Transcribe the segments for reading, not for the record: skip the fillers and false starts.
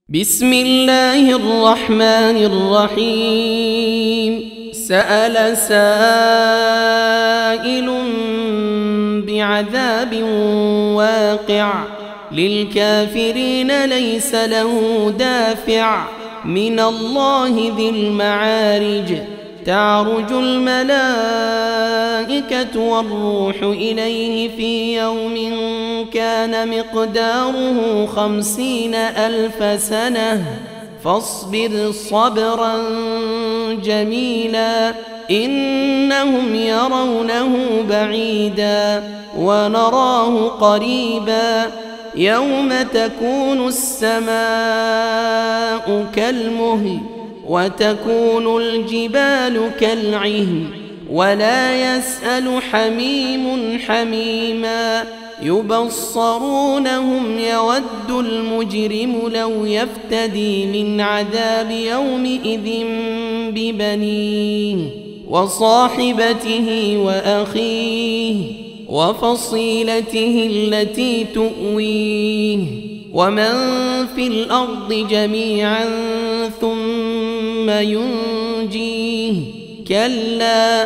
بسم الله الرحمن الرحيم. سأل سائل بعذاب واقع للكافرين ليس له دافع من الله ذي المعارج. تعرج الملائكة والروح إليه في يوم كان مقداره 50,000 سنة فاصبر صبرا جميلا إنهم يرونه بعيدا ونراه قريبا يوم تكون السماء كالمهل وتكون الجبال كالعهن ولا يسأل حميم حميما يبصرونهم يود المجرم لو يفتدي من عذاب يومئذ ببنيه وصاحبته وأخيه وفصيلته التي تؤويه ومن في الأرض جميعا ثم ينجيه كلا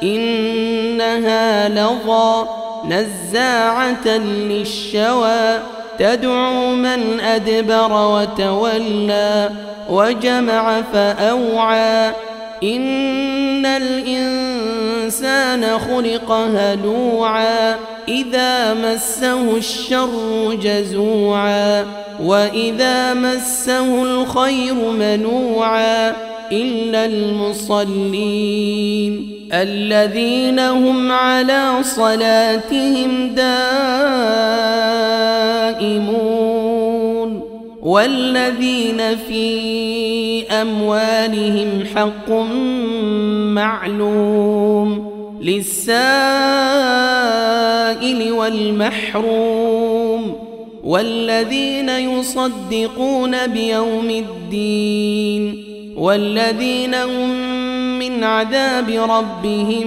إنها لظى نزاعة للشوى تدعو من أدبر وتولى وجمع فأوعى إن الإنسان خلق هلوعا إذا مسه الشر جزوعا وإذا مسه الخير منوعا إلا المصلين الذين هم على صلاتهم دائمون والذين في أموالهم حق معلوم للسائل والمحروم والذين يصدقون بيوم الدين والذين هم من عذاب ربهم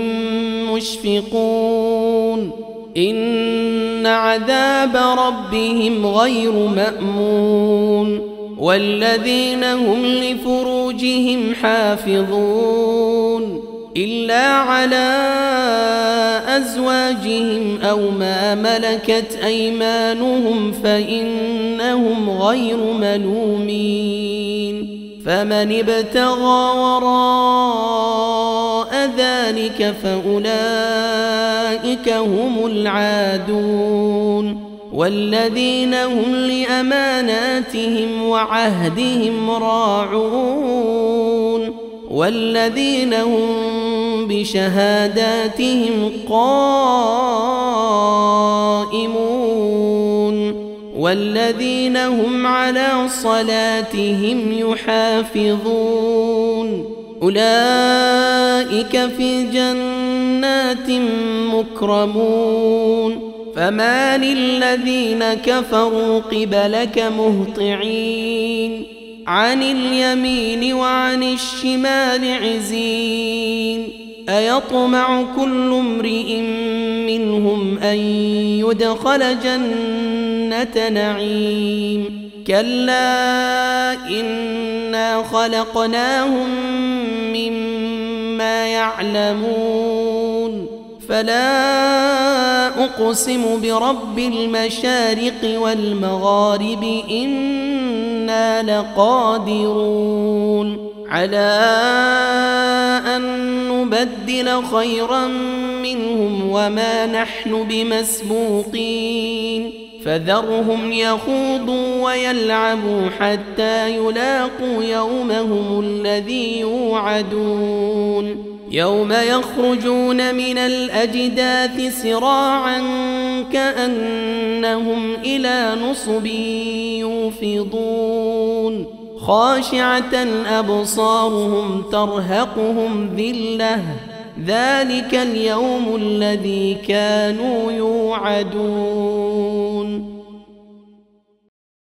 مشفقون إن عذاب ربهم غير مأمون والذين هم لفروجهم حافظون إلا على أزواجهم أو ما ملكت أيمانهم فإنهم غير ملومين فمن ابتغى وراء ذلك فأولئك هم العادون والذين هم لأماناتهم وعهدهم راعون والذين هم بشهاداتهم قائمون والذين هم على صلاتهم يحافظون أولئك في جنات مكرمون فما للذين كفروا قبلك مهطعين عن اليمين وعن الشمال عزين أيطمع كل امرئ منهم أن يدخل جنة نعيم كلا إنا خلقناهم مما يعلمون فلا أقسم برب المشارق والمغارب إنا لقادرون على أن نبدل خيرا منهم وما نحن بمسبوقين فذرهم يخوضوا ويلعبوا حتى يلاقوا يومهم الذي يوعدون يوم يخرجون من الأجداث سراعا كأنهم إلى نصب يوفضون خاشعة أبصارهم ترهقهم ذلة ذلك اليوم الذي كانوا يوعدون.